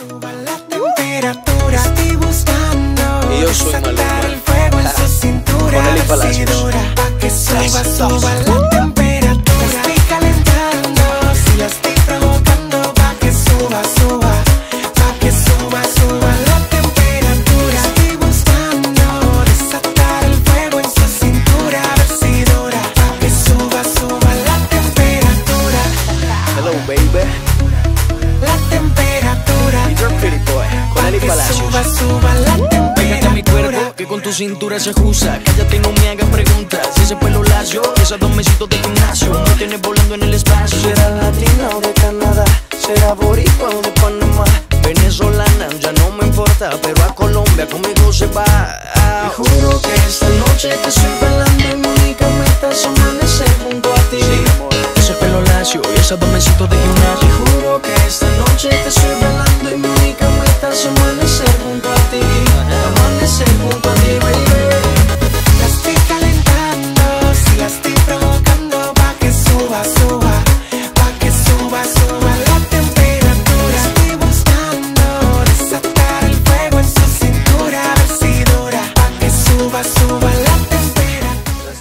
Suba la temperatura, estoy buscando desatar el fuego en su cintura. Decidora, pa' que suba, suba la temperatura. Estoy calentando, si la estoy provocando, pa' que suba, suba, pa' que suba, suba la temperatura. Estoy buscando desatar el fuego en su cintura. Decidora, pa' que suba, suba la temperatura. Hello, baby. La temperatura. Y you're pretty boy. Con Eli Palacios. Suba, suba la temperatura. Pégate a mi cuerpo, que con tu cintura se ajusta. Cállate y no me hagas preguntas. Si ese pelo lacio, esos dos mesitos de gimnasio me tienes volando en el espacio. ¿Será latina o de Canadá? ¿Será boricua o de Panamá? Venezolana, ya no me importa, pero a Colombia conmigo se va. Te juro que esta noche te estoy bailando y mi única meta es amanecer junto a ti. Sí, amor. Ese pelo lacio y esos dos mesitos de Te gimnasio. juro que esta noche te estoy bailando y mi única meta es amanecer junto a ti. Amanecer junto a ti, baby. La estoy calentando, si la estoy provocando, pa' que suba, suba, pa' que suba, suba la temperatura. Estoy buscando desatar el fuego en su cintura. Decidora, pa' que suba, suba la temperatura.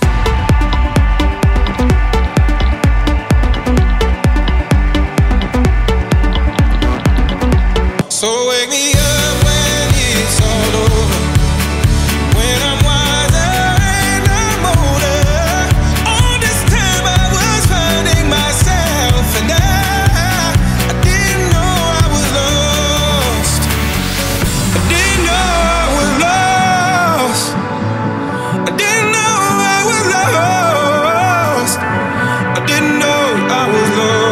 So wake me up when it's all over, when I'm wiser and I'm older. All this time I was finding myself, and I didn't know I was lost. I didn't know I was lost. I didn't know I was lost. I didn't know I was lost.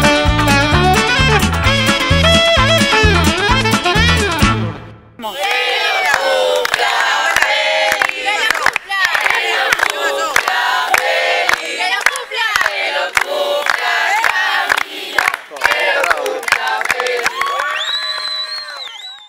Yeah.